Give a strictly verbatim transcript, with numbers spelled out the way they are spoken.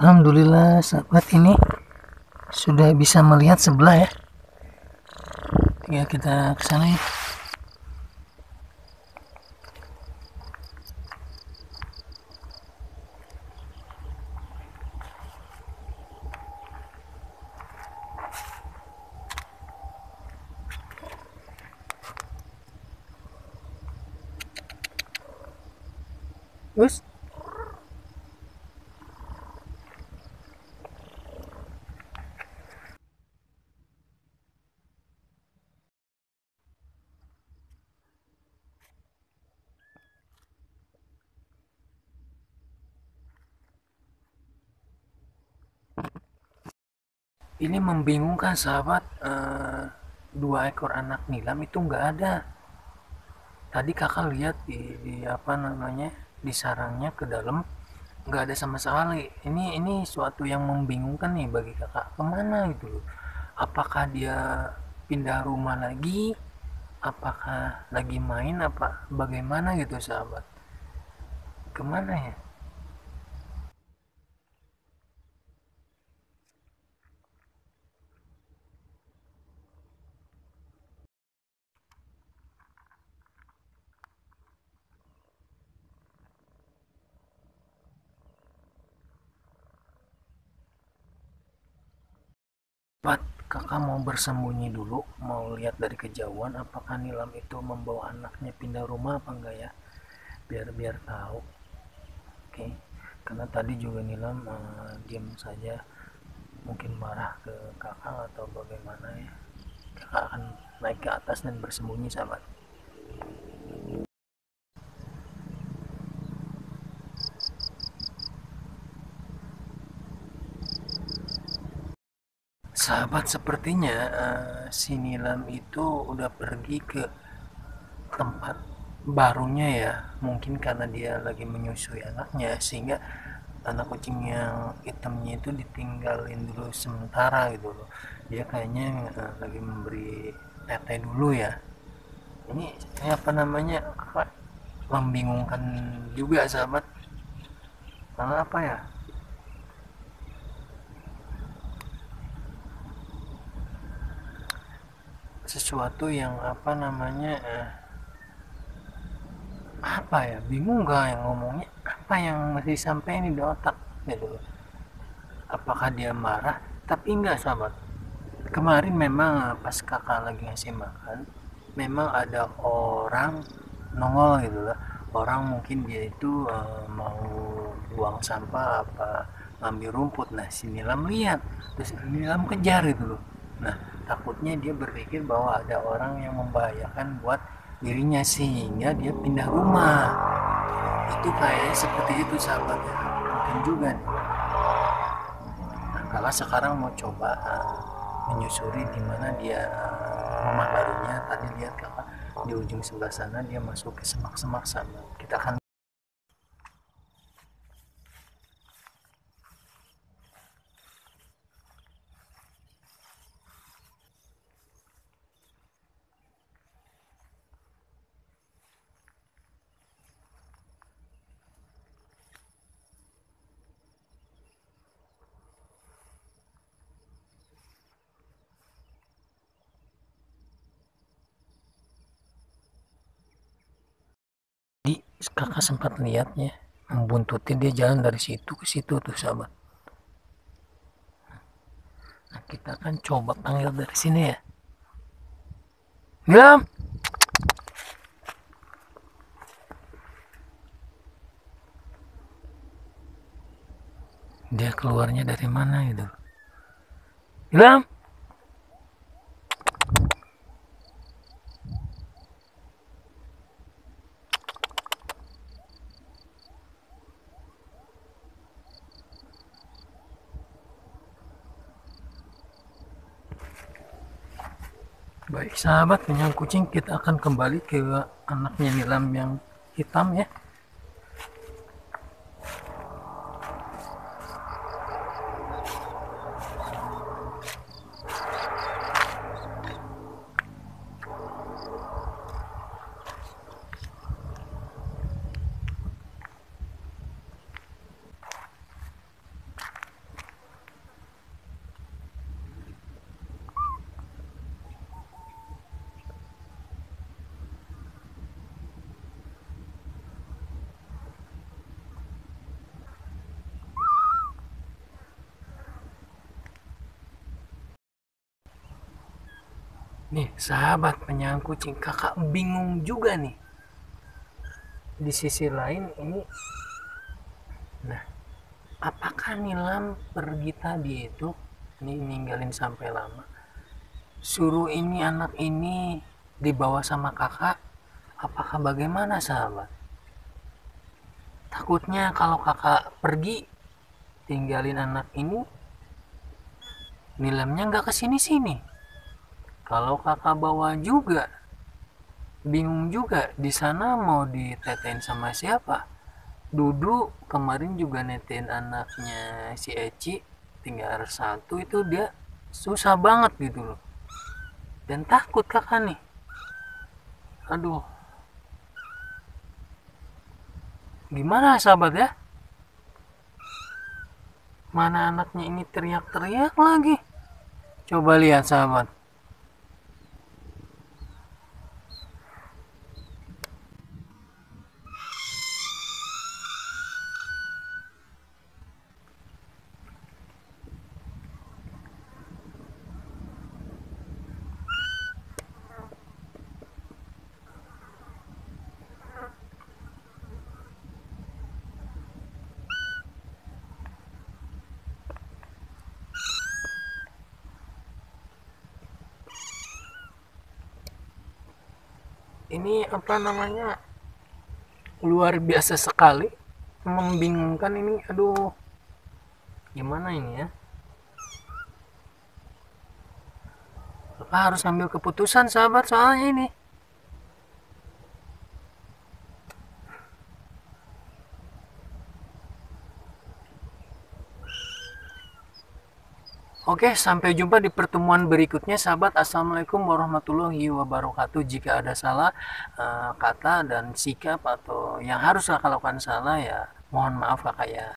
Alhamdulillah sahabat, ini sudah bisa melihat sebelah ya. Ya kita ke sana ya. Terus ini membingungkan sahabat, eh, dua ekor anak nilam itu nggak ada. Tadi kakak lihat di, di apa namanya di sarangnya ke dalam nggak ada sama sekali. Ini ini suatu yang membingungkan nih bagi kakak. Kemana gitu loh? Apakah dia pindah rumah lagi? Apakah lagi main? Apa bagaimana gitu sahabat? Kemana ya? Pat, kakak mau bersembunyi dulu, mau lihat dari kejauhan apakah nilam itu membawa anaknya pindah rumah apa enggak ya, biar biar tahu. Oke, karena tadi juga nilam uh, diam saja, mungkin marah ke kakak atau bagaimana ya. Kakak akan naik ke atas dan bersembunyi sahabat. Sahabat, sepertinya uh, si nilam itu udah pergi ke tempat barunya ya, mungkin karena dia lagi menyusui anaknya sehingga anak kucing yang hitamnya itu ditinggalin dulu sementara gitu loh. Dia kayaknya uh, lagi memberi tete dulu ya. Ini, ini apa namanya, apa, membingungkan juga sahabat. Karena apa ya, sesuatu yang apa namanya, uh, apa ya, bingung gak yang ngomongnya, apa yang masih sampai ini di otak gitu loh. Apakah dia marah? Tapi enggak sahabat, kemarin memang pas kakak lagi ngasih makan memang ada orang nongol gitu lah. Orang mungkin dia itu uh, mau buang sampah apa ngambil rumput. Nah si nilam lihat, terus nilam kejar gitu loh. Nah takutnya dia berpikir bahwa ada orang yang membahayakan buat dirinya sehingga dia pindah rumah. Itu kayaknya seperti itu sahabat ya, mungkin juga nih. Nah, kakak sekarang mau coba uh, menyusuri di mana dia uh, rumah barunya. Tadi lihat kakak di ujung sebelah sana dia masuk ke semak-semak sana. Kita akan di kakak sempat lihatnya membuntuti dia jalan dari situ ke situ tuh sahabat. Nah, kita akan coba panggil dari sini ya. Nilam, dia keluarnya dari mana gitu. Nilam, baik sahabat penyang kucing, kita akan kembali ke anaknya nilam yang hitam ya. Nih sahabat penyayang kucing, kakak bingung juga nih. Di sisi lain ini, nah apakah Nilam pergi tadi itu ini ninggalin sampai lama, suruh ini anak ini dibawa sama kakak, apakah bagaimana sahabat? Takutnya kalau kakak pergi tinggalin anak ini, Nilamnya nggak kesini-sini. Kalau kakak bawa juga, bingung juga di sana mau ditetain sama siapa. Dudu kemarin juga netain anaknya si Eci, tinggal satu itu dia susah banget gitu loh. Dan takut kakak nih. Aduh, gimana sahabat ya? Mana anaknya ini teriak-teriak lagi. Coba lihat sahabat. Ini apa namanya, luar biasa sekali, membingungkan ini. Aduh, gimana ini ya, apa harus ambil keputusan sahabat soalnya ini. Oke, sampai jumpa di pertemuan berikutnya sahabat. Assalamualaikum warahmatullahi wabarakatuh. Jika ada salah uh, kata dan sikap atau yang harus kakak lakukan salah, ya mohon maaf kakak ya.